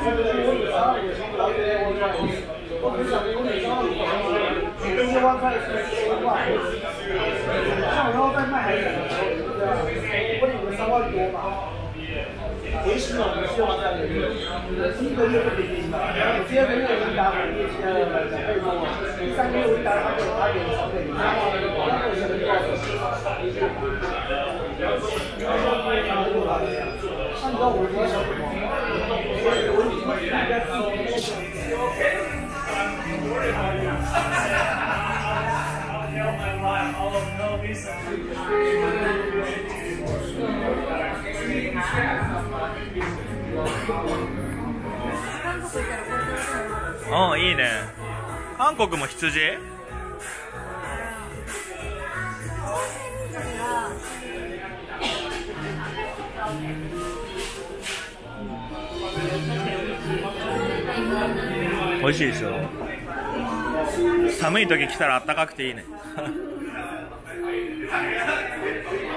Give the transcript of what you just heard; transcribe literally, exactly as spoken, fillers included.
然后再卖还是我领个三万多嘛。回时嘛，我希望这样的，第一个月不平均嘛，第二个月已经达到业绩的两倍多了，第三个月我已经达到它的八点三倍，然后那个那个是多少？按照我的想法，我已经大概自己。 おー、いいね。韓国も羊？美味しいでしょ。寒い時来たらあったかくていいね。